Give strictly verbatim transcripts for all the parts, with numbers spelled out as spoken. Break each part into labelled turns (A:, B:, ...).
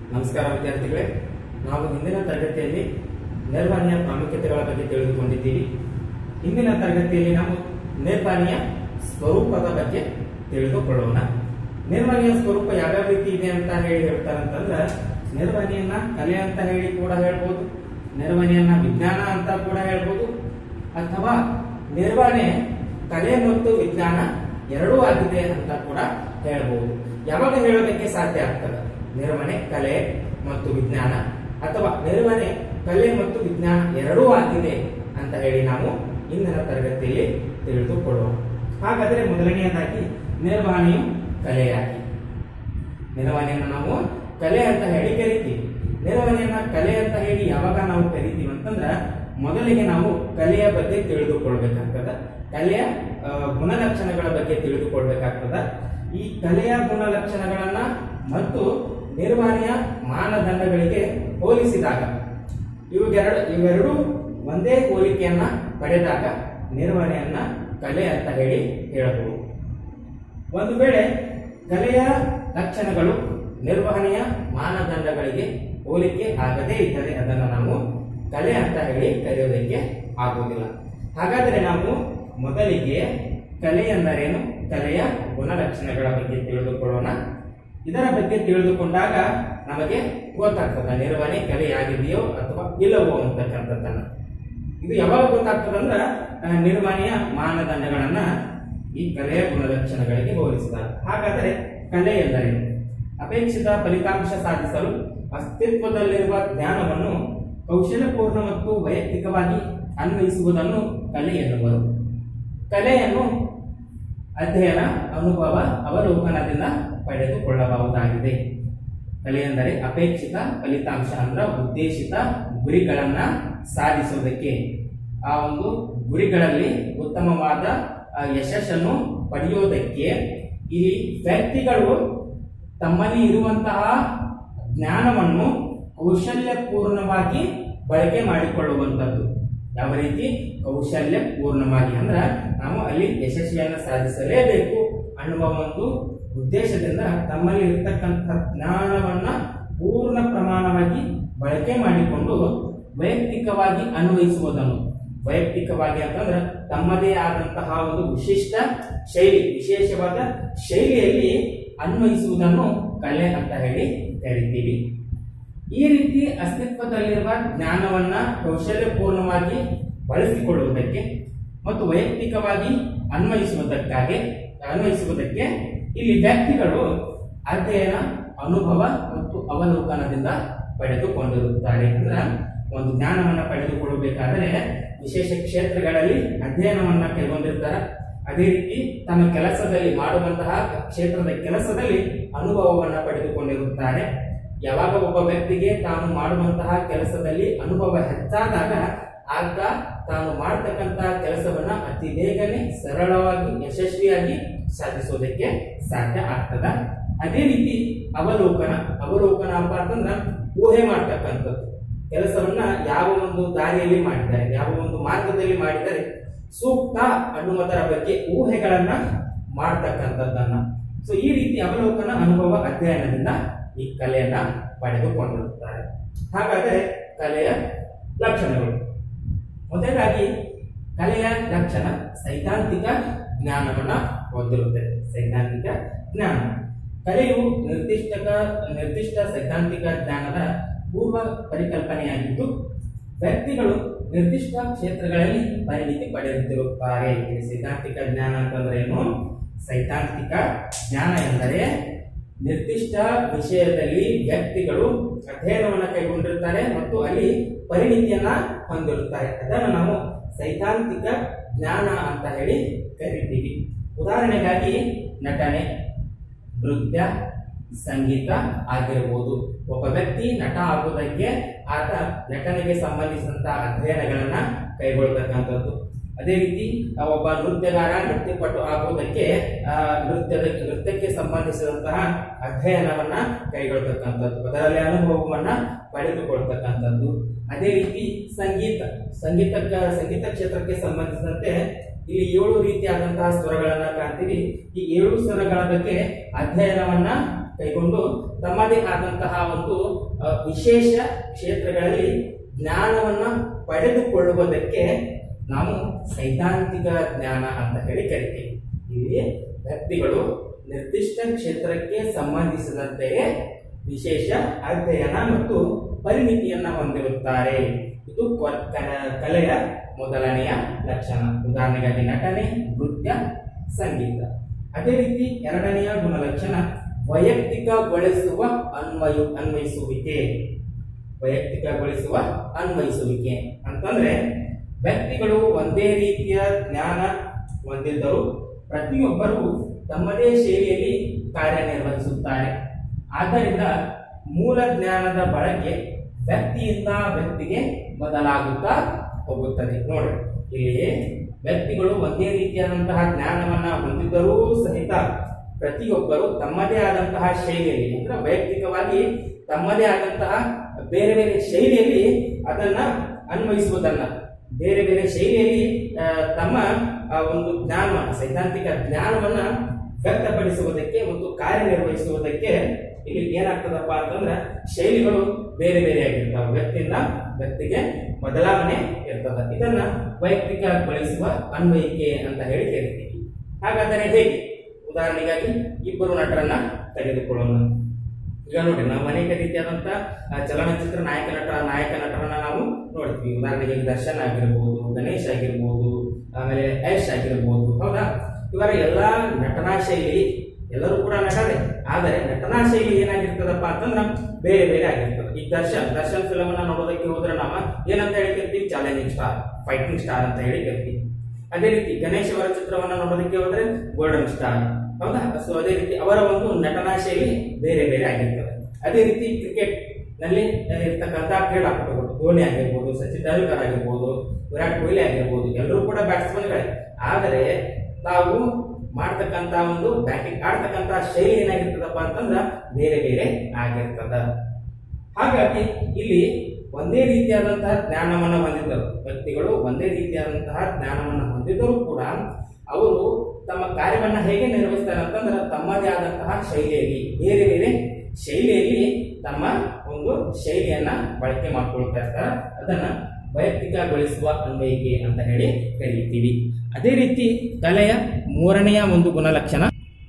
A: ನಮಸ್ಕಾರ ವಿದ್ಯಾರ್ಥಿಗಳೇ, ನಾವು ಹಿಂದಿನ ತರಗತಿಯಲ್ಲಿ ನಿರ್ವಹಣೆಯ ಪ್ರಾಮುಖ್ಯತೆಗಳ ಬಗ್ಗೆ ತಿಳಿದುಕೊಂಡಿದ್ದೀವಿ. ಇಂದಿನ ತರಗತಿಯಲ್ಲಿ ನಾವು ನಿರ್ವಹಣೆಯ ಸ್ವರೂಪದ ಬಗ್ಗೆ ತಿಳಿದುಕೊಳ್ಳೋಣ. ನಿರ್ವಹಣೆಯ ಸ್ವರೂಪ ಯಾವ್ಯಾವ ರೀತಿ ಇದೆ ಅಂತ ಹೇಳಿ ಹೇಳ್ತಾರಂತಂದ್ರೆ, ನಿರ್ವಹಣೆಯನ್ನ ಕಲೆ ಅಂತ ಹೇಳಿ ಕೂಡ ಹೇಳ್ಬೋದು, ನಿರ್ವಹಣೆಯನ್ನ ವಿಜ್ಞಾನ ಅಂತ ಕೂಡ ಹೇಳ್ಬೋದು, ಅಥವಾ ನಿರ್ವಹಣೆ ಕಲೆ ಮತ್ತು ವಿಜ್ಞಾನ ಎರಡೂ ಆಗಿದೆ ಅಂತ ಕೂಡ ಹೇಳ್ಬೋದು. ಯಾವಾಗ ಹೇಳೋದಕ್ಕೆ ಸಾಧ್ಯ ಆಗ್ತದೆ? ನಿರ್ವಹಣೆ ಕಲೆ ಮತ್ತು ವಿಜ್ಞಾನ, ಅಥವಾ ನಿರ್ವಹಣೆ ಕಲೆ ಮತ್ತು ವಿಜ್ಞಾನ ಎರಡೂ ಆಗಿದೆ ಅಂತ ಹೇಳಿ ನಾವು ಇಂದಿನ ತರಗತಿಯಲ್ಲಿ ತಿಳಿದುಕೊಳ್ಳೋಣ. ಹಾಗಾದರೆ ಮೊದಲನೆಯದಾಗಿ ನಿರ್ವಹಣೆಯು ಕಲೆಯಾಗಿ. ನಿರ್ವಹಣೆಯನ್ನು ನಾವು ಕಲೆ ಅಂತ ಹೇಳಿ ಕರಿತೀವಿ. ನಿರ್ವಹಣೆಯನ್ನ ಕಲೆ ಅಂತ ಹೇಳಿ ಯಾವಾಗ ನಾವು ಕರಿತೀವಿ ಅಂತಂದ್ರ, ಮೊದಲಿಗೆ ನಾವು ಕಲೆಯ ಬಗ್ಗೆ ತಿಳಿದುಕೊಳ್ಬೇಕಾಗ್ತದ, ಕಲೆಯ ಗುಣಲಕ್ಷಣಗಳ ಬಗ್ಗೆ ತಿಳಿದುಕೊಳ್ಬೇಕಾಗ್ತದ. ಈ ಕಲೆಯ ಗುಣಲಕ್ಷಣಗಳನ್ನ ಮತ್ತು ನಿರ್ವಹಣೆಯ ಮಾನದಂಡಗಳಿಗೆ ಹೋಲಿಸಿದಾಗ ಇವೆರಡು ಇವೆರಡು ಒಂದೇ ಹೋಲಿಕೆಯನ್ನ ಪಡೆದಾಗ ನಿರ್ವಹಣೆಯನ್ನ ಕಲೆ ಅಂತ ಹೇಳಿ ಹೇಳಬಹುದು. ಒಂದು ವೇಳೆ ಕಲೆಯ ಲಕ್ಷಣಗಳು ನಿರ್ವಹಣೆಯ ಮಾನದಂಡಗಳಿಗೆ ಹೋಲಿಕೆ ಆಗದೇ ಇದ್ದರೆ ಅದನ್ನು ನಾವು ಕಲೆ ಅಂತ ಹೇಳಿ ಕರೆಯೋದಕ್ಕೆ ಆಗುವುದಿಲ್ಲ. ಹಾಗಾದರೆ ನಾವು ಮೊದಲಿಗೆ ಕಲೆ ಎಂದರೇನು, ಕಲೆಯ ಗುಣಲಕ್ಷಣಗಳ ಬಗ್ಗೆ ತಿಳಿದುಕೊಳ್ಳೋಣ. ಇದರ ಬಗ್ಗೆ ತಿಳಿದುಕೊಂಡಾಗ ನಮಗೆ ಗೊತ್ತಾಗ್ತದೆ ನಿರ್ವಹಣೆ ಕಲೆಯಾಗಿದೆಯೋ ಅಥವಾ ಇಲ್ಲವೋ ಅಂತಕ್ಕಂಥದ್ದನ್ನ. ಇದು ಯಾವಾಗ ಗೊತ್ತಾಗ್ತದಂದ್ರ, ನಿರ್ವಹಣೆಯ ಮಾನದಂಡಗಳನ್ನ ಈ ಕಲೆಯ ಗುಣಲಕ್ಷಣಗಳಿಗೆ ಹೋಲಿಸಿದಾಗ. ಹಾಗಾದರೆ ಕಲೆ ಎಂದರೇನು? ಅಪೇಕ್ಷಿತ ಫಲಿತಾಂಶ ಸಾಧಿಸಲು ಅಸ್ತಿತ್ವದಲ್ಲಿರುವ ಜ್ಞಾನವನ್ನು ಕೌಶಲ್ಯಪೂರ್ಣ ಮತ್ತು ವೈಯಕ್ತಿಕವಾಗಿ ಅನ್ವಯಿಸುವುದನ್ನು ಕಲೆ ಎನ್ನುವರು. ಕಲೆಯನ್ನು ಅಧ್ಯಯನ, ಅನುಭವ, ಅವಲೋಕನದಿಂದ ಪಡೆದುಕೊಳ್ಳಬಹುದಾಗಿದೆ. ಕಲೆ ಎಂದರೆ ಅಪೇಕ್ಷಿತ ಫಲಿತಾಂಶ ಅಂದ್ರೆ ಉದ್ದೇಶಿತ ಗುರಿಗಳನ್ನ ಸಾಧಿಸುವುದಕ್ಕೆ, ಆ ಒಂದು ಗುರಿಗಳಲ್ಲಿ ಉತ್ತಮವಾದ ಯಶಸ್ಸನ್ನು ಪಡೆಯುವುದಕ್ಕೆ ಇಲ್ಲಿ ವ್ಯಕ್ತಿಗಳು ತಮ್ಮಲ್ಲಿ ಇರುವಂತಹ ಜ್ಞಾನವನ್ನು ಕೌಶಲ್ಯಪೂರ್ಣವಾಗಿ ಬಳಕೆ ಮಾಡಿಕೊಳ್ಳುವಂಥದ್ದು. ಯಾವ ರೀತಿ? ಕೌಶಲ್ಯ ಪೂರ್ಣವಾಗಿ ಅಂದ್ರೆ ನಾವು ಅಲ್ಲಿ ಯಶಸ್ವಿಯನ್ನು ಸಾಧಿಸಲೇಬೇಕು ಅನ್ನುವ ಒಂದು ಉದ್ದೇಶದಿಂದ ತಮ್ಮಲ್ಲಿ ಇರ್ತಕ್ಕಂಥ ಜ್ಞಾನವನ್ನ ಪೂರ್ಣ ಪ್ರಮಾಣವಾಗಿ ಬಳಕೆ ಮಾಡಿಕೊಂಡು ವೈಯಕ್ತಿಕವಾಗಿ ಅನ್ವಯಿಸುವುದನ್ನು, ವೈಯಕ್ತಿಕವಾಗಿ ಅಂತಂದ್ರೆ ತಮ್ಮದೇ ಆದಂತಹ ಒಂದು ವಿಶಿಷ್ಟ ಶೈಲಿ, ವಿಶೇಷವಾದ ಶೈಲಿಯಲ್ಲಿ ಅನ್ವಯಿಸುವುದನ್ನು ಕಲೆ ಅಂತ ಹೇಳಿ ಕರಿತೀವಿ. ಈ ರೀತಿ ಅಸ್ತಿತ್ವದಲ್ಲಿರುವ ಜ್ಞಾನವನ್ನ ಕೌಶಲ್ಯಪೂರ್ಣವಾಗಿ ಬಳಸಿಕೊಳ್ಳುವುದಕ್ಕೆ ಮತ್ತು ವೈಯಕ್ತಿಕವಾಗಿ ಅನ್ವಯಿಸುವುದಕ್ಕಾಗಿ ಅನ್ವಯಿಸುವುದಕ್ಕೆ ಇಲ್ಲಿ ವ್ಯಕ್ತಿಗಳು ಅಧ್ಯಯನ, ಅನುಭವ ಮತ್ತು ಅವಲೋಕನದಿಂದ ಪಡೆದುಕೊಂಡಿರುತ್ತಾರೆ. ಅಂದ್ರೆ ಒಂದು ಜ್ಞಾನವನ್ನ ಪಡೆದುಕೊಳ್ಳಬೇಕಾದರೆ ವಿಶೇಷ ಕ್ಷೇತ್ರಗಳಲ್ಲಿ ಅಧ್ಯಯನವನ್ನ ಕೈಗೊಂಡಿರ್ತಾರೆ. ಅದೇ ರೀತಿ ತಮ್ಮ ಕೆಲಸದಲ್ಲಿ ಮಾಡುವಂತಹ ಕ್ಷೇತ್ರದ ಕೆಲಸದಲ್ಲಿ ಅನುಭವವನ್ನ ಪಡೆದುಕೊಂಡಿರುತ್ತಾರೆ. ಯಾವಾಗ ಒಬ್ಬ ವ್ಯಕ್ತಿಗೆ ತಾನು ಮಾಡುವಂತಹ ಕೆಲಸದಲ್ಲಿ ಅನುಭವ ಹೆಚ್ಚಾದಾಗ ಆಗ ತಾನು ಮಾಡತಕ್ಕಂತಹ ಕೆಲಸವನ್ನ ಅತಿ ಬೇಗನೆ ಸರಳವಾಗಿ ಯಶಸ್ವಿಯಾಗಿ ಸಾಧಿಸೋದಕ್ಕೆ ಸಾಧ್ಯ ಆಗ್ತದ. ಅದೇ ರೀತಿ ಅವಲೋಕನ, ಅವಲೋಕನ ಅಪ್ಪ ಅಂತಂದ್ರ ಊಹೆ ಮಾಡ್ತಕ್ಕಂಥದ್ದು. ಕೆಲಸವನ್ನ ಯಾವ ಒಂದು ದಾರಿಯಲ್ಲಿ ಮಾಡಿದ್ದಾರೆ, ಯಾವ ಒಂದು ಮಾರ್ಗದಲ್ಲಿ ಮಾಡಿದರೆ ಸೂಕ್ತ ಅನ್ನುವುದರ ಬಗ್ಗೆ ಊಹೆಗಳನ್ನ ಮಾಡ್ತಕ್ಕಂಥದ್ದನ್ನ. ಸೊ ಈ ರೀತಿ ಅವಲೋಕನ, ಅನುಭವ, ಅಧ್ಯಯನದಿಂದ ಈ ಕಲೆಯನ್ನ ಪಡೆದುಕೊಂಡಿರುತ್ತಾರೆ. ಹಾಗಾದರೆ ಕಲೆಯ ಲಕ್ಷಣಗಳು. ಮೊದಲಾಗಿ ಕಲೆಯ ಲಕ್ಷಣ ಸೈದ್ಧಾಂತಿಕ ಜ್ಞಾನವನ್ನ ಹೊಂದಿರುತ್ತದೆ. ಸೈದ್ಧಾಂತಿಕ ಜ್ಞಾನ ಕಲೆಯು ನಿರ್ದಿಷ್ಟ ನಿರ್ದಿಷ್ಟ ಸೈದ್ಧಾಂತಿಕ ಜ್ಞಾನದ ಪೂರ್ವ ಪರಿಕಲ್ಪನೆಯಾಗಿದ್ದು ವ್ಯಕ್ತಿಗಳು ನಿರ್ದಿಷ್ಟ ಕ್ಷೇತ್ರಗಳಲ್ಲಿ ಪರಿಣಿತಿ ಪಡೆಯುತ್ತಿರುತ್ತಾರೆ. ಸೈದ್ಧಾಂತಿಕ ಜ್ಞಾನ ಅಂತಂದ್ರೆ ಏನು? ಸೈದ್ಧಾಂತಿಕ ಜ್ಞಾನ ಎಂದರೆ ನಿರ್ದಿಷ್ಟ ವಿಷಯದಲ್ಲಿ ವ್ಯಕ್ತಿಗಳು ಅಧ್ಯಯನವನ್ನು ಕೈಗೊಂಡಿರುತ್ತಾರೆ ಮತ್ತು ಅಲ್ಲಿ ಪರಿಣಿತಿಯನ್ನ ಹೊಂದಿರುತ್ತಾರೆ. ಅದನ್ನು ನಾವು ಸೈದ್ಧಾಂತಿಕ ಜ್ಞಾನ ಅಂತ ಹೇಳಿ ಕರಿತೀವಿ. ಉದಾಹರಣೆಗಾಗಿ ನಟನೆ, ನೃತ್ಯ, ಸಂಗೀತ ಆಗಿರಬಹುದು. ಒಬ್ಬ ವ್ಯಕ್ತಿ ನಟ ಆಗುವುದಕ್ಕೆ ಆತ ನಟನೆಗೆ ಸಂಬಂಧಿಸಿದಂತಹ ಅಧ್ಯಯನಗಳನ್ನ ಕೈಗೊಳ್ಳತಕ್ಕಂಥದ್ದು. ಅದೇ ರೀತಿ ಒಬ್ಬ ನೃತ್ಯಗಾರ ನೃತ್ಯಪಟು ಆಗುವುದಕ್ಕೆ ಆ ನೃತ್ಯದ ನೃತ್ಯಕ್ಕೆ ಸಂಬಂಧಿಸಿದಂತಹ ಅಧ್ಯಯನವನ್ನ ಕೈಗೊಳ್ಳತಕ್ಕಂಥದ್ದು, ಅದರಲ್ಲಿ ಅನುಭವವನ್ನ ಪಡೆದುಕೊಳ್ತಕ್ಕಂಥದ್ದು. ಅದೇ ರೀತಿ ಸಂಗೀತ ಸಂಗೀತಕ್ಕ ಸಂಗೀತ ಕ್ಷೇತ್ರಕ್ಕೆ ಸಂಬಂಧಿಸಿದಂತೆ ಇಲ್ಲಿ ಏಳು ರೀತಿಯಾದಂತಹ ಸ್ವರಗಳನ್ನ ಕಾಣ್ತೀವಿ. ಈ ಏಳು ಸ್ವರಗಳ ಬಗ್ಗೆ ಅಧ್ಯಯನವನ್ನ ಕೈಗೊಂಡು ತಮ್ಮದೇ ಆದಂತಹ ಒಂದು ವಿಶೇಷ ಕ್ಷೇತ್ರಗಳಲ್ಲಿ ಜ್ಞಾನವನ್ನ ಪಡೆದುಕೊಳ್ಳುವುದಕ್ಕೆ ನಾವು ಸೈದ್ಧಾಂತಿಕ ಜ್ಞಾನ ಅಂತ ಹೇಳಿ ಕರಿತೀವಿ. ಇಲ್ಲಿ ವ್ಯಕ್ತಿಗಳು ನಿರ್ದಿಷ್ಟ ಕ್ಷೇತ್ರಕ್ಕೆ ಸಂಬಂಧಿಸಿದಂತೆಯೇ ವಿಶೇಷ ಅಧ್ಯಯನ ಮತ್ತು ಪರಿಣಿತಿಯನ್ನ ಹೊಂದಿರುತ್ತಾರೆ. ಇದು ಕಲೆಯ ಮೊದಲನೆಯ ಲಕ್ಷಣ. ಉದಾಹರಣೆಗಾಗಿ ನಟನೆ, ನೃತ್ಯ, ಸಂಗೀತ. ಅದೇ ರೀತಿ ಎರಡನೆಯ ಗುಣಲಕ್ಷಣ ವೈಯಕ್ತಿಕಗೊಳಿಸುವ ಅನ್ವಯ ಅನ್ವಯಿಸುವಿಕೆ. ವೈಯಕ್ತಿಕಗೊಳಿಸುವ ಅನ್ವಯಿಸುವಿಕೆ ಅಂತಂದ್ರೆ ವ್ಯಕ್ತಿಗಳು ಒಂದೇ ರೀತಿಯ ಜ್ಞಾನ ಹೊಂದಿದ್ದರೂ ಪ್ರತಿಯೊಬ್ಬರು ತಮ್ಮದೇ ಶೈಲಿಯಲ್ಲಿ ಕಾರ್ಯನಿರ್ವಹಿಸುತ್ತಾರೆ. ಆದ್ದರಿಂದ ಮೂಲ ಜ್ಞಾನದ ಬಳಕೆ ವ್ಯಕ್ತಿಯಿಂದ ವ್ಯಕ್ತಿಗೆ ಬದಲಾಗುತ್ತಾ ಹೋಗುತ್ತದೆ. ನೋಡಿ, ಇಲ್ಲಿ ವ್ಯಕ್ತಿಗಳು ಒಂದೇ ರೀತಿಯಾದಂತಹ ಜ್ಞಾನವನ್ನ ಹೊಂದಿದ್ದರೂ ಸಹಿತ ಪ್ರತಿಯೊಬ್ಬರು ತಮ್ಮದೇ ಆದಂತಹ ಶೈಲಿಯಲ್ಲಿ ಅಂದ್ರೆ ವೈಯಕ್ತಿಕವಾಗಿ ತಮ್ಮದೇ ಆದಂತಹ ಬೇರೆ ಬೇರೆ ಶೈಲಿಯಲ್ಲಿ ಅದನ್ನ ಅನ್ವಯಿಸುವುದನ್ನ ಬೇರೆ ಬೇರೆ ಶೈಲಿಯಲ್ಲಿ ತಮ್ಮ ಒಂದು ಜ್ಞಾನವನ್ನ ಸೈದ್ಧಾಂತಿಕ ಜ್ಞಾನವನ್ನ ವ್ಯಕ್ತಪಡಿಸುವುದಕ್ಕೆ ಮತ್ತು ಕಾರ್ಯನಿರ್ವಹಿಸುವುದಕ್ಕೆ ಇಲ್ಲಿ ಏನಾಗ್ತದಪ್ಪ ಅಂತಂದ್ರೆ ಶೈಲಿಗಳು ಬೇರೆ ಬೇರೆ ಆಗಿರ್ತಾವೆ. ವ್ಯಕ್ತಿಯಿಂದ ವ್ಯಕ್ತಿಗೆ ಬದಲಾವಣೆ ಇರ್ತದೆ. ಇದನ್ನ ವೈಯಕ್ತಿಕಗೊಳಿಸುವ ಅನ್ವಯಿಕೆ ಅಂತ ಹೇಳಿ ಕರಿತೀವಿ. ಹಾಗಾದರೆ ಹೇಗೆ? ಉದಾಹರಣೆಗಾಗಿ ಇಬ್ಬರು ನಟರನ್ನ ತೆಗೆದುಕೊಳ್ಳೋಣ. ಈಗ ನೋಡಿ, ನಾವು ಅನೇಕ ರೀತಿಯಾದಂತ ಚಲನಚಿತ್ರ ನಾಯಕ ನಟ ನಾಯಕ ನಟರನ್ನ ನಾವು ನೋಡ್ತೀವಿ. ಉದಾಹರಣೆಗೆ ದರ್ಶನ್ ಆಗಿರ್ಬೋದು, ಗಣೇಶ್ ಆಗಿರ್ಬೋದು, ಆಮೇಲೆ ಯಶ್ ಆಗಿರ್ಬೋದು. ಹೌದಾ? ಇವರ ಎಲ್ಲಾ ನಟನಾ ಶೈಲಿ ಎಲ್ಲರೂ ಕೂಡ ನಟನೆ, ಆದರೆ ನಟನಾ ಶೈಲಿ ಏನಾಗಿರ್ತದಪ್ಪ ಅಂತಂದ್ರ ಬೇರೆ ಬೇರೆ ಆಗಿರ್ತದೆ. ಈ ದರ್ಶನ್ ದರ್ಶನ್ ಫಿಲಮ್ ಅನ್ನ ನೋಡೋದಕ್ಕೆ ಹೋದ್ರೆ ನಾವ ಏನಂತ ಹೇಳಿ ಕರಿತೀವಿ? ಚಾಲೆಂಜಿಂಗ್ ಸ್ಟಾರ್, ಫೈಟಿಂಗ್ ಸ್ಟಾರ್ ಅಂತ ಹೇಳಿ ಕರಿತೀವಿ. ಅದೇ ರೀತಿ ಗಣೇಶ್ ಅವರ ಚಿತ್ರವನ್ನ ನೋಡೋದಕ್ಕೆ ಹೋದ್ರೆ ಗೋಲ್ಡನ್ ಸ್ಟಾರ್. ಹೌದಾ? ಸೊ ಅದೇ ರೀತಿ ಅವರ ಒಂದು ನಟನಾ ಶೈಲಿ ಬೇರೆ ಬೇರೆ ಆಗಿರ್ತದೆ. ಅದೇ ರೀತಿ ಕ್ರಿಕೆಟ್ ನಲ್ಲಿ ಇರ್ತಕ್ಕಂಥ ಕ್ರೀಡಾಪಟುಗಳು ಧೋನಿ ಆಗಿರ್ಬೋದು, ಸಚಿನ್ ತೆಂಡೂಲ್ಕರ್ ಆಗಿರ್ಬೋದು, ವಿರಾಟ್ ಕೊಹ್ಲಿ ಆಗಿರ್ಬೋದು, ಎಲ್ಲರೂ ಕೂಡ ಬ್ಯಾಟ್ಸ್ಮನ್ಗಳೇ. ಆದರೆ ತಾವು ಮಾಡ್ತಕ್ಕಂತ ಒಂದು ಬ್ಯಾಟಿಂಗ್ ಆಡ್ತಕ್ಕಂತ ಶೈಲಿ ಏನಾಗಿರ್ತದಪ್ಪ ಅಂತಂದ್ರ ಬೇರೆ ಬೇರೆ ಆಗಿರ್ತದ. ಹಾಗಾಗಿ ಇಲ್ಲಿ ಒಂದೇ ರೀತಿಯಾದಂತಹ ಜ್ಞಾನವನ್ನ ಹೊಂದಿದ್ದರು ವ್ಯಕ್ತಿಗಳು ಒಂದೇ ರೀತಿಯಾದಂತಹ ಜ್ಞಾನವನ್ನ ಹೊಂದಿದ್ದರೂ ಕೂಡ ಅವರು ತಮ್ಮ ಕಾರ್ಯವನ್ನ ಹೇಗೆ ನಿರ್ವಹಿಸ್ತಾರೆ ಅಂತಂದ್ರೆ ತಮ್ಮದೇ ಆದಂತಹ ಶೈಲಿಯಲ್ಲಿ ಬೇರೆ ಬೇರೆ ಶೈಲಿಯಲ್ಲಿ ತಮ್ಮ ಒಂದು ಶೈಲಿಯನ್ನ ಬಳಕೆ ಮಾಡ್ಕೊಳ್ತಾ ಇರ್ತಾರೆ. ಅದನ್ನ ವೈಯಕ್ತಿಕಗೊಳಿಸುವ ಅನ್ವಯಿಕೆ ಅಂತ ಹೇಳಿ ಕರೀತೀವಿ. ಅದೇ ರೀತಿ ಕಲೆಯ ಮೂರನೆಯ ಒಂದು ಗುಣಲಕ್ಷಣ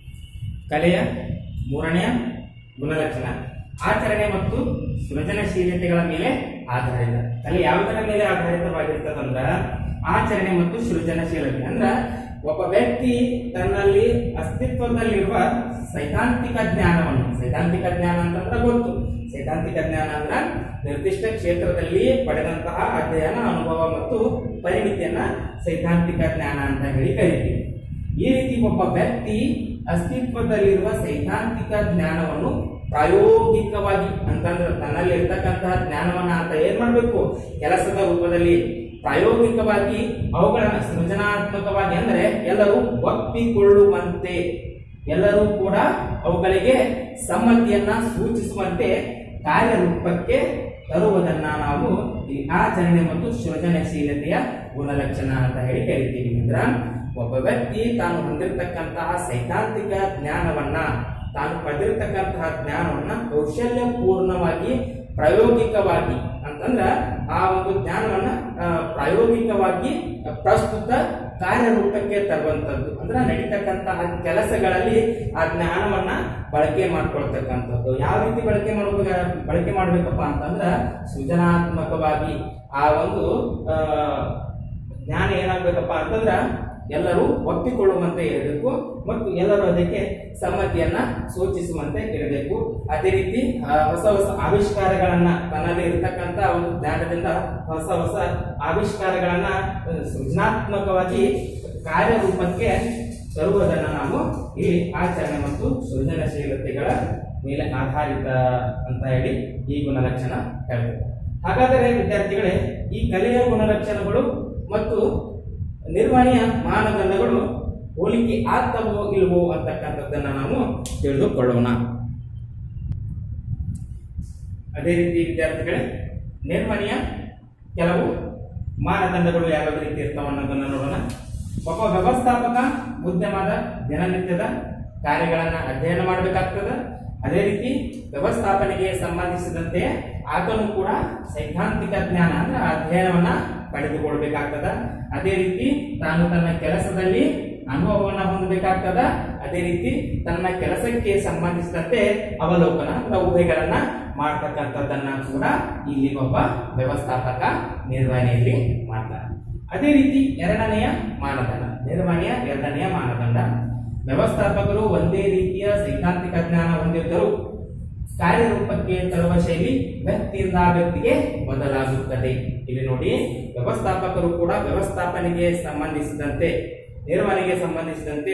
A: ಕಲೆಯ ಮೂರನೆಯ ಗುಣಲಕ್ಷಣ ಆಚರಣೆ ಮತ್ತು ಸೃಜನಶೀಲತೆಗಳ ಮೇಲೆ ಆಧಾರಿತ. ಕಲೆ ಯಾವುದರ ಮೇಲೆ ಆಧಾರಿತವಾಗಿರ್ತದಂದ್ರ ಆಚರಣೆ ಮತ್ತು ಸೃಜನಶೀಲತೆ. ಅಂದ್ರ ಒಬ್ಬ ವ್ಯಕ್ತಿ ತನ್ನಲ್ಲಿ ಅಸ್ತಿತ್ವದಲ್ಲಿರುವ ಸೈದ್ಧಾಂತಿಕ ಜ್ಞಾನವನ್ನು ಸೈದ್ಧಾಂತಿಕ ಜ್ಞಾನ ಅಂತಂದ್ರೆ ಗೊತ್ತು. ಸೈದ್ಧಾಂತಿಕ ಜ್ಞಾನ ಅಂದ್ರ ನಿರ್ದಿಷ್ಟ ಕ್ಷೇತ್ರದಲ್ಲಿ ಪಡೆದಂತಹ ಅಧ್ಯಯನ, ಅನುಭವ ಮತ್ತು ಪರಿಣಿತಿಯನ್ನ ಸೈದ್ಧಾಂತಿಕ ಜ್ಞಾನ ಅಂತ ಹೇಳಿ ಕರಿತೀವಿ. ಈ ರೀತಿ ಒಬ್ಬ ವ್ಯಕ್ತಿ ಅಸ್ತಿತ್ವದಲ್ಲಿರುವ ಸೈದ್ಧಾಂತಿಕ ಜ್ಞಾನವನ್ನು ಪ್ರಾಯೋಗಿಕವಾಗಿ ಅಂತಂದ್ರೆ ತನ್ನಲ್ಲಿ ಇರ್ತಕ್ಕಂತಹ ಜ್ಞಾನವನ್ನ ಅಂತ ಏನ್ ಮಾಡ್ಬೇಕು? ಕೆಲಸದ ರೂಪದಲ್ಲಿ ಪ್ರಾಯೋಗಿಕವಾಗಿ ಅವುಗಳನ್ನ ಸೃಜನಾತ್ಮಕವಾಗಿ ಅಂದ್ರೆ ಎಲ್ಲರೂ ಒಪ್ಪಿಕೊಳ್ಳುವಂತೆ, ಎಲ್ಲರೂ ಕೂಡ ಅವುಗಳಿಗೆ ಸಮ್ಮತಿಯನ್ನ ಸೂಚಿಸುವಂತೆ ಕಾರ್ಯರೂಪಕ್ಕೆ ತರುವುದನ್ನ ನಾವು ಈ ಆಚರಣೆ ಮತ್ತು ಸೃಜನಶೀಲತೆಯ ಗುಣಲಕ್ಷಣ ಅಂತ ಹೇಳಿ ಕರಿತೀವಿ. ಅಂದ್ರ ಒಬ್ಬ ವ್ಯಕ್ತಿ ತಾನು ಹೊಂದಿರತಕ್ಕಂತಹ ಸೈದ್ಧಾಂತಿಕ ಜ್ಞಾನವನ್ನ ತಾನು ಪಡೆದಿರತಕ್ಕಂತಹ ಜ್ಞಾನವನ್ನ ಕೌಶಲ್ಯಪೂರ್ಣವಾಗಿ ಪ್ರಾಯೋಗಿಕವಾಗಿ ಅಂತಂದ್ರ ಆ ಒಂದು ಜ್ಞಾನವನ್ನ ಪ್ರಾಯೋಗಿಕವಾಗಿ ಪ್ರಸ್ತುತ ಕಾರ್ಯರೂಪಕ್ಕೆ ತರುವಂತದ್ದು. ಅಂದ್ರೆ ನಡೀತಕ್ಕಂತಹ ಕೆಲಸಗಳಲ್ಲಿ ಆ ಜ್ಞಾನವನ್ನ ಬಳಕೆ ಮಾಡ್ಕೊಳ್ತಕ್ಕಂಥದ್ದು. ಯಾವ ರೀತಿ ಬಳಕೆ ಮಾಡಬೇಕ ಬಳಕೆ ಮಾಡ್ಬೇಕಪ್ಪ ಅಂತಂದ್ರ ಸೃಜನಾತ್ಮಕವಾಗಿ ಆ ಒಂದು ಆ ಜ್ಞಾನ ಏನಾಗ್ಬೇಕಪ್ಪ ಅಂತಂದ್ರ ಎಲ್ಲರೂ ಒಪ್ಪಿಕೊಳ್ಳುವಂತೆ ಇರಬೇಕು ಮತ್ತು ಎಲ್ಲರೂ ಅದಕ್ಕೆ ಸಮ್ಮತಿಯನ್ನ ಸೂಚಿಸುವಂತೆ ಇರಬೇಕು. ಅದೇ ರೀತಿ ಹೊಸ ಹೊಸ ಆವಿಷ್ಕಾರಗಳನ್ನ ತನ್ನಲ್ಲಿ ಇರತಕ್ಕಂತ ಒಂದು ಜ್ಞಾನದಿಂದ ಹೊಸ ಹೊಸ ಆವಿಷ್ಕಾರಗಳನ್ನ ಸೃಜನಾತ್ಮಕವಾಗಿ ಕಾರ್ಯರೂಪಕ್ಕೆ ತರುವುದನ್ನ ನಾವು ಇಲ್ಲಿ ಆಚರಣೆ ಮತ್ತು ಸೃಜನಶೀಲತೆಗಳ ಮೇಲೆ ಆಧಾರಿತ ಅಂತ ಹೇಳಿ ಈ ಗುಣಲಕ್ಷಣ ಹೇಳ್ತೇವೆ. ಹಾಗಾದರೆ ವಿದ್ಯಾರ್ಥಿಗಳೇ, ಈ ಕಲೆಯ ಗುಣಲಕ್ಷಣಗಳು ಮತ್ತು ನಿರ್ವಹಣೆಯ ಮಾನದಂಡಗಳು ಹೋಲಿಕೆ ಆಗ್ತವೋ ಇಲ್ವೋ ಅಂತಕ್ಕಂಥದ್ದನ್ನ ನಾವು ತಿಳಿದುಕೊಳ್ಳೋಣ. ಅದೇ ರೀತಿ ವಿದ್ಯಾರ್ಥಿಗಳೇ, ನಿರ್ವಹಣೆಯ ಕೆಲವು ಮಾನದಂಡಗಳು ಯಾವ ರೀತಿ ಇರ್ತಾವ ಅನ್ನೋದನ್ನ ನೋಡೋಣ. ಒಬ್ಬ ವ್ಯವಸ್ಥಾಪಕ ಉದ್ಯಮದ ದಿನನಿತ್ಯದ ಕಾರ್ಯಗಳನ್ನ ಅಧ್ಯಯನ ಮಾಡಬೇಕಾಗ್ತದೆ ಅದೇ ರೀತಿ ವ್ಯವಸ್ಥಾಪನೆಗೆ ಸಂಬಂಧಿಸಿದಂತೆ ಆತನು ಕೂಡ ಸೈದ್ಧಾಂತಿಕ ಜ್ಞಾನ ಅಂದ್ರೆ ಅಧ್ಯಯನವನ್ನ ಪಡೆದುಕೊಳ್ಬೇಕಾಗ್ತದ. ಅದೇ ರೀತಿ ತಾನು ತನ್ನ ಕೆಲಸದಲ್ಲಿ ಅನುಭವವನ್ನ ಹೊಂದಬೇಕಾಗ್ತದ. ಅದೇ ರೀತಿ ತನ್ನ ಕೆಲಸಕ್ಕೆ ಸಂಬಂಧಿಸಿದಂತೆ ಅವಲೋಕನ ಅಥವಾ ಊಹೆಗಳನ್ನ ಮಾಡ್ತಕ್ಕಂಥದ್ದನ್ನ ಕೂಡ ಇಲ್ಲಿ ಒಬ್ಬ ವ್ಯವಸ್ಥಾಪಕ ನಿರ್ವಹಣೆಯಲ್ಲಿ ಮಾಡ್ತಾನೆ. ಅದೇ ರೀತಿ ಎರಡನೆಯ ಮಾನದಂಡ, ನಿರ್ವಹಣೆಯ ಎರಡನೆಯ ಮಾನದಂಡ, ವ್ಯವಸ್ಥಾಪಕರು ಒಂದೇ ರೀತಿಯ ಸೈದ್ಧಾಂತಿಕ ಜ್ಞಾನ ಹೊಂದಿದ್ದರೂ ಕಾರ್ಯರೂಪಕ್ಕೆ ತರುವ ಶೈಲಿ ವ್ಯಕ್ತಿಯಿಂದ ವ್ಯಕ್ತಿಗೆ ಬದಲಾಗುತ್ತದೆ. ಇಲ್ಲಿ ನೋಡಿ, ವ್ಯವಸ್ಥಾಪಕರು ಕೂಡ ವ್ಯವಸ್ಥಾಪನೆಗೆ ಸಂಬಂಧಿಸಿದಂತೆ ನಿರ್ವಹಣೆಗೆ ಸಂಬಂಧಿಸಿದಂತೆ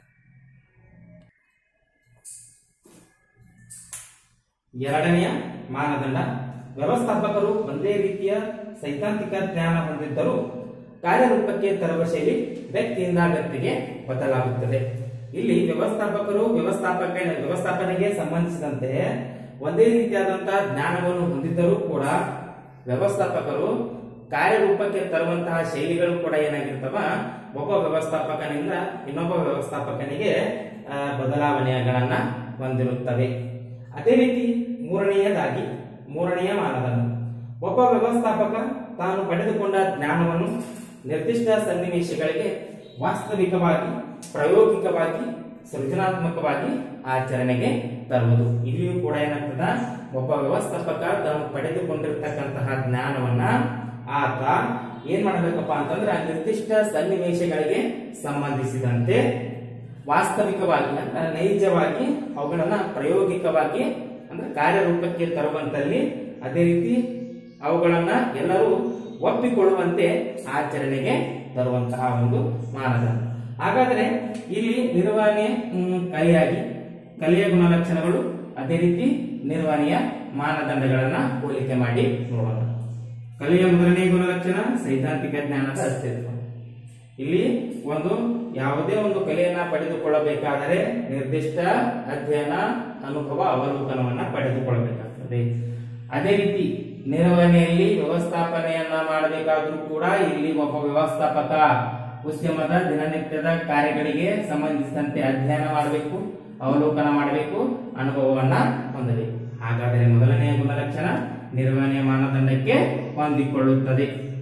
A: ಎರಡನೆಯ ಮಾನದಂಡ, ವ್ಯವಸ್ಥಾಪಕರು ಒಂದೇ ರೀತಿಯ ಸೈದ್ಧಾಂತಿಕ ಜ್ಞಾನ ಹೊಂದಿದ್ದರೂ ಕಾರ್ಯರೂಪಕ್ಕೆ ತರುವ ಶೈಲಿ ವ್ಯಕ್ತಿಯಿಂದ ವ್ಯಕ್ತಿಗೆ ಬದಲಾಗುತ್ತದೆ. ಇಲ್ಲಿ ವ್ಯವಸ್ಥಾಪಕರು ವ್ಯವಸ್ಥಾಪಕ ವ್ಯವಸ್ಥಾಪನೆಗೆ ಸಂಬಂಧಿಸಿದಂತೆ ಒಂದೇ ರೀತಿಯಾದಂತಹ ಜ್ಞಾನವನ್ನು ಹೊಂದಿದ್ದರೂ ಕೂಡ ವ್ಯವಸ್ಥಾಪಕರು ಕಾರ್ಯರೂಪಕ್ಕೆ ತರುವಂತಹ ಶೈಲಿಗಳು ಕೂಡ ಏನಾಗಿರ್ತವ, ಒಬ್ಬ ವ್ಯವಸ್ಥಾಪಕನಿಂದ ಇನ್ನೊಬ್ಬ ವ್ಯವಸ್ಥಾಪಕನಿಗೆ ಬದಲಾವಣೆಗಳನ್ನ ಹೊಂದಿರುತ್ತವೆ. ಅದೇ ರೀತಿ ಮೂರನೆಯದಾಗಿ ಮೂರನೆಯ ಮಾನದಂಡ, ಒಬ್ಬ ವ್ಯವಸ್ಥಾಪಕ ತಾನು ಪಡೆದುಕೊಂಡ ಜ್ಞಾನವನ್ನು ನಿರ್ದಿಷ್ಟ ಸನ್ನಿವೇಶಗಳಿಗೆ ವಾಸ್ತವಿಕವಾಗಿ, ಪ್ರಾಯೋಗಿಕವಾಗಿ, ಸೃಜನಾತ್ಮಕವಾಗಿ ಆಚರಣೆಗೆ ತರುವುದು. ಇಲ್ಲಿಯೂ ಕೂಡ ಏನಾಗ್ತದ, ಒಬ್ಬ ವ್ಯವಸ್ಥಾಪಕ ತಾನು ಪಡೆದುಕೊಂಡಿರ್ತಕ್ಕಂತಹ ಜ್ಞಾನವನ್ನ ಆತ ಏನ್ ಮಾಡಬೇಕಪ್ಪ ಅಂತಂದ್ರೆ ನಿರ್ದಿಷ್ಟ ಸನ್ನಿವೇಶಗಳಿಗೆ ಸಂಬಂಧಿಸಿದಂತೆ ವಾಸ್ತವಿಕವಾಗಿ ಅಂದ್ರೆ ನೈಜವಾಗಿ ಅವುಗಳನ್ನ ಪ್ರಾಯೋಗಿಕವಾಗಿ ಅಂದ್ರೆ ಕಾರ್ಯರೂಪಕ್ಕೆ ತರುವಂತಲ್ಲಿ, ಅದೇ ರೀತಿ ಅವುಗಳನ್ನ ಎಲ್ಲರೂ ಒಪ್ಪಿಕೊಳ್ಳುವಂತೆ ಆಚರಣೆಗೆ ತರುವಂತಹ ಒಂದು ಮಾನದಂಡ. ಹಾಗಾದ್ರೆ ಇಲ್ಲಿ ನಿರ್ವಹಣೆ ಕಲೆಯಾಗಿ ಕಲೆಯ ಗುಣಲಕ್ಷಣಗಳು, ಅದೇ ರೀತಿ ನಿರ್ವಹಣೆಯ ಮಾನದಂಡಗಳನ್ನ ಹೋಲಿಕೆ ಮಾಡಿ ನೋಡೋಣ. ಕಲೆಯ ಮೊದಲನೇ ಗುಣಲಕ್ಷಣ ಸೈದ್ಧಾಂತಿಕ ಜ್ಞಾನದ ಅಸ್ತಿತ್ವ. ಇಲ್ಲಿ ಒಂದು ಯಾವುದೇ ಒಂದು ಕಲೆಯನ್ನ ಪಡೆದುಕೊಳ್ಳಬೇಕಾದರೆ ನಿರ್ದಿಷ್ಟ ಅಧ್ಯಯನ, ಅನುಭವ, ಅವಲೋಕನವನ್ನ ಪಡೆದುಕೊಳ್ಳಬೇಕಾಗ್ತದೆ. ಅದೇ ರೀತಿ ನಿರ್ವಹಣೆಯಲ್ಲಿ ವ್ಯವಸ್ಥಾಪನೆಯನ್ನ ಮಾಡಬೇಕಾದ್ರೂ ಕೂಡ ಇಲ್ಲಿ ಒಬ್ಬ ವ್ಯವಸ್ಥಾಪಕ ಉದ್ಯಮದ ದಿನನಿತ್ಯದ ಕಾರ್ಯಗಳಿಗೆ ಸಂಬಂಧಿಸಿದಂತೆ ಅಧ್ಯಯನ ಮಾಡಬೇಕು, ಅವಲೋಕನ ಮಾಡಬೇಕು, ಅನುಭವವನ್ನ ಹೊಂದಬೇಕು. ಹಾಗಾದರೆ ಮೊದಲನೆಯ ಗುಣಲಕ್ಷಣ ನಿರ್ವಹಣೆಯ ಮಾನದಂಡಕ್ಕೆ ಹೊಂದಿಕೊಳ್ಳುತ್ತದೆ.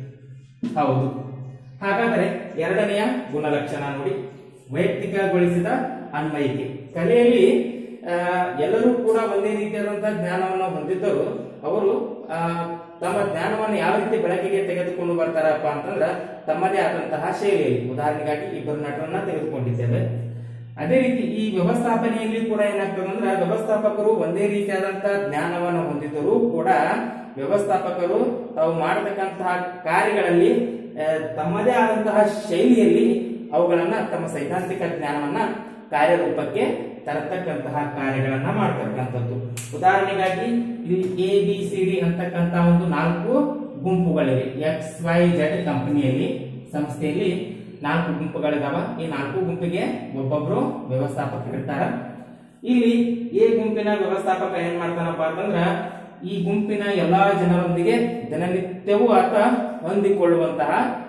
A: ಹೌದು. ಹಾಗಾದರೆ ಎರಡನೆಯ ಗುಣಲಕ್ಷಣ ನೋಡಿ, ವೈಯಕ್ತಿಕಗೊಳಿಸಿದ ಅನ್ವಯಿಕೆ. ಕಲೆಯಲ್ಲಿ ಎಲ್ಲರೂ ಕೂಡ ಒಂದೇ ರೀತಿಯಾದಂತಹ ಜ್ಞಾನವನ್ನು ಹೊಂದಿದ್ದರೂ ಅವರು ತಮ್ಮ ಜ್ಞಾನವನ್ನು ಯಾವ ರೀತಿ ಬೆಳಕಿಗೆ ತೆಗೆದುಕೊಂಡು ಬರ್ತಾರಪ್ಪ ಅಂತಂದ್ರ ತಮ್ಮದೇ ಆದಂತಹ ಶೈಲಿಯಲ್ಲಿ. ಉದಾಹರಣೆಗಾಗಿ ಇಬ್ಬರು ನಟರನ್ನ ತೆಗೆದುಕೊಂಡಿದ್ದೇವೆ. ಅದೇ ರೀತಿ ಈ ವ್ಯವಸ್ಥಾಪನೆಯಲ್ಲಿ ಕೂಡ ಏನಾಗ್ತದೆ ಅಂದ್ರೆ ವ್ಯವಸ್ಥಾಪಕರು ಒಂದೇ ರೀತಿಯಾದಂತಹ ಜ್ಞಾನವನ್ನು ಹೊಂದಿದ್ದರೂ ಕೂಡ ವ್ಯವಸ್ಥಾಪಕರು ತಾವು ಮಾಡತಕ್ಕಂತಹ ಕಾರ್ಯಗಳಲ್ಲಿ ತಮ್ಮದೇ ಆದಂತಹ ಶೈಲಿಯಲ್ಲಿ ಅವುಗಳನ್ನ ತಮ್ಮ ಸೈದ್ಧಾಂತಿಕ ಜ್ಞಾನವನ್ನ ಕಾರ್ಯರೂಪಕ್ಕೆ ತರತಕ್ಕಂತಹ ಕಾರ್ಯಗಳನ್ನ ಮಾಡ್ತಕ್ಕಂಥದ್ದು. ಉದಾಹರಣೆಗಾಗಿ ಇಲ್ಲಿ ಎ ಬಿ ಸಿ ಡಿ ಅಂತಕ್ಕಂತ ಒಂದು ನಾಲ್ಕು ಗುಂಪುಗಳಿವೆ. ಎಕ್ಸ್ ವೈ ಜೆಡ್ ಕಂಪನಿಯಲ್ಲಿ ಸಂಸ್ಥೆಯಲ್ಲಿ ನಾಲ್ಕು ಗುಂಪುಗಳಿದಾವ. ಈ ನಾಲ್ಕು ಗುಂಪಿಗೆ ಒಬ್ಬೊಬ್ರು ವ್ಯವಸ್ಥಾಪಕರು ಇರ್ತಾರ. ಇಲ್ಲಿ ಎ ಗುಂಪಿನ ವ್ಯವಸ್ಥಾಪಕ ಏನ್ ಮಾಡ್ತಾನಪ್ಪ ಅಂತಂದ್ರ ಈ ಗುಂಪಿನ ಎಲ್ಲಾ ಜನರೊಂದಿಗೆ ದಿನನಿತ್ಯವೂ ಆತ ಹೊಂದಿಕೊಳ್ಳುವಂತಹ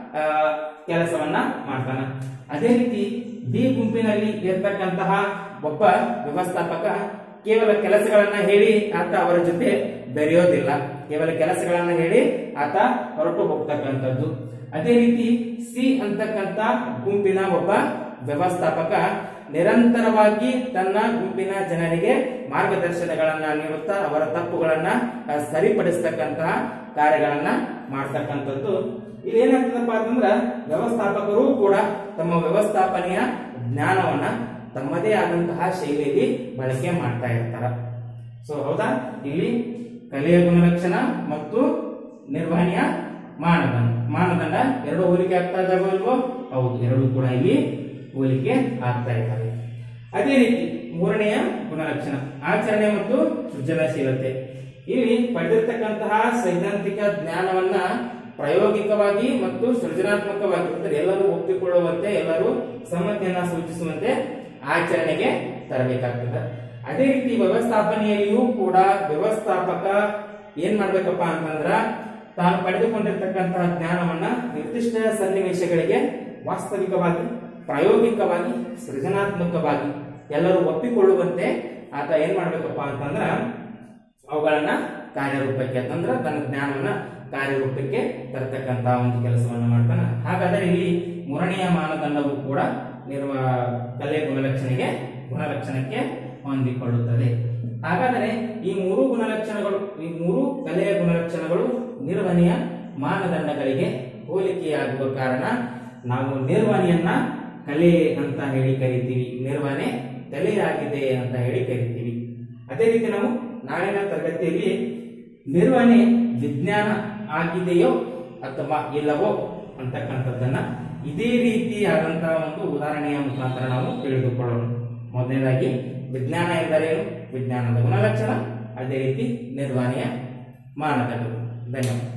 A: ಕೆಲಸವನ್ನ ಮಾಡ್ತಾನ. ಅದೇ ರೀತಿ ಬಿ ಗುಂಪಿನಲ್ಲಿ ಇರ್ತಕ್ಕಂತಹ ಒಬ್ಬ ವ್ಯವಸ್ಥಾಪಕ ಕೇವಲ ಕೆಲಸಗಳನ್ನ ಹೇಳಿ ಆತ ಅವರ ಜೊತೆ ಬೆರೆಯೋದಿಲ್ಲ. ಕೇವಲ ಕೆಲಸಗಳನ್ನ ಹೇಳಿ ಆತ ಹೊರಟು ಹೋಗ್ತಕ್ಕಂಥದ್ದು. ಅದೇ ರೀತಿ ಸಿ ಅಂತಕ್ಕಂತ ಗುಂಪಿನ ಒಬ್ಬ ವ್ಯವಸ್ಥಾಪಕ ನಿರಂತರವಾಗಿ ತನ್ನ ಗುಂಪಿನ ಜನರಿಗೆ ಮಾರ್ಗದರ್ಶನಗಳನ್ನ ನೀಡುತ್ತಾ ಅವರ ತಪ್ಪುಗಳನ್ನ ಸರಿಪಡಿಸ್ತಕ್ಕಂತಹ ಕಾರ್ಯಗಳನ್ನ ಮಾಡ್ತಕ್ಕಂಥದ್ದು. ಇಲ್ಲಿ ಏನಾಗ್ತದಪ್ಪ ಅಂತಂದ್ರ ವ್ಯವಸ್ಥಾಪಕರು ಕೂಡ ತಮ್ಮ ವ್ಯವಸ್ಥಾಪನೆಯ ಜ್ಞಾನವನ್ನ ತಮ್ಮದೇ ಆದಂತಹ ಶೈಲಿಯಲ್ಲಿ ಬಳಕೆ ಮಾಡ್ತಾ ಇರ್ತಾರ. ಸೊ ಹೌದಾ, ಇಲ್ಲಿ ಕಲೆಯ ಗುಣಲಕ್ಷಣ ಮತ್ತು ನಿರ್ವಹಣೆಯ ಮಾನದಂಡ ಮಾನದಂಡ ಎರಡು ಹೋಲಿಕೆ ಆಗ್ತಾ ಇದ್ದಾವೆ ಅಲ್ವೋ? ಹೌದು, ಎರಡು ಕೂಡ ಇಲ್ಲಿ ಹೋಲಿಕೆ ಆಗ್ತಾ ಇದ್ದಾವೆ. ಅದೇ ರೀತಿ ಮೂರನೆಯ ಗುಣಲಕ್ಷಣ ಆಚರಣೆ ಮತ್ತು ಸೃಜನಶೀಲತೆ. ಇಲ್ಲಿ ಪಡೆದಿರ್ತಕ್ಕಂತಹ ಸೈದ್ಧಾಂತಿಕ ಜ್ಞಾನವನ್ನ ಪ್ರಾಯೋಗಿಕವಾಗಿ ಮತ್ತು ಸೃಜನಾತ್ಮಕವಾಗಿ ಅಂದರೆ ಎಲ್ಲರೂ ಒಪ್ಪಿಕೊಳ್ಳುವಂತೆ, ಎಲ್ಲರೂ ಸಮ್ಮತಿಯನ್ನ ಸೂಚಿಸುವಂತೆ ಆಚರಣೆಗೆ ತರಬೇಕಾಗ್ತದೆ. ಅದೇ ರೀತಿ ವ್ಯವಸ್ಥಾಪನೆಯಲ್ಲಿಯೂ ಕೂಡ ವ್ಯವಸ್ಥಾಪಕ ಏನ್ ಮಾಡ್ಬೇಕಪ್ಪ ಅಂತಂದ್ರ ತಾನು ಪಡೆದುಕೊಂಡಿರ್ತಕ್ಕಂತಹ ಜ್ಞಾನವನ್ನ ನಿರ್ದಿಷ್ಟ ಸನ್ನಿವೇಶಗಳಿಗೆ ವಾಸ್ತವಿಕವಾಗಿ, ಪ್ರಾಯೋಗಿಕವಾಗಿ, ಸೃಜನಾತ್ಮಕವಾಗಿ ಎಲ್ಲರೂ ಒಪ್ಪಿಕೊಳ್ಳುವಂತೆ ಆತ ಏನ್ ಮಾಡ್ಬೇಕಪ್ಪ ಅಂತಂದ್ರ ಅವುಗಳನ್ನ ಕಾರ್ಯರೂಪಕ್ಕೆ ಅಂತಂದ್ರ ತನ್ನ ಜ್ಞಾನವನ್ನ ಕಾರ್ಯರೂಪಕ್ಕೆ ತರತಕ್ಕಂತ ಒಂದು ಕೆಲಸವನ್ನ ಮಾಡ್ತಾನ. ಹಾಗಾದರೆ ಇಲ್ಲಿ ಮೂರನೆಯ ಮಾನದಂಡವು ಕೂಡ ನಿರ್ವ ಕಲೆ ಗುಣಲಕ್ಷಣೆಗೆ ಗುಣಲಕ್ಷಣಕ್ಕೆ ಹೊಂದಿಕೊಳ್ಳುತ್ತದೆ. ಹಾಗಾದರೆ ಈ ಮೂರು ಗುಣಲಕ್ಷಣಗಳು ಈ ಮೂರು ಕಲೆಯ ಗುಣಲಕ್ಷಣಗಳು ನಿರ್ವಹಣೆಯ ಮಾನದಂಡಗಳಿಗೆ ಹೋಲಿಕೆಯಾಗುವ ಕಾರಣ ನಾವು ನಿರ್ವಹಣೆಯನ್ನ ಕಲೆ ಅಂತ ಹೇಳಿ ಕರಿತೀವಿ, ನಿರ್ವಹಣೆ ಕಲೆಯಾಗಿದೆ ಅಂತ ಹೇಳಿ ಕರಿತೀವಿ. ಅದೇ ರೀತಿ ನಾವು ನಾಳಿನ ತರಗತಿಯಲ್ಲಿ ನಿರ್ವಹಣೆ ವಿಜ್ಞಾನ ಆಗಿದೆಯೋ ಅಥವಾ ಇಲ್ಲವೋ ಅಂತಕ್ಕಂಥದ್ದನ್ನ ಇದೇ ರೀತಿಯಾದಂತಹ ಒಂದು ಉದಾಹರಣೆಯ ಮುಖಾಂತರ ನಾವು ತಿಳಿದುಕೊಳ್ಳೋಣ. ಮೊದಲನೇದಾಗಿ ವಿಜ್ಞಾನ ಎಂದರೇನು, ವಿಜ್ಞಾನದ ಗುಣಲಕ್ಷಣ, ಅದೇ ರೀತಿ ನಿರ್ವಹಣೆಯ ಮಾನದಂಡಗಳು. ಧನ್ಯವಾದ.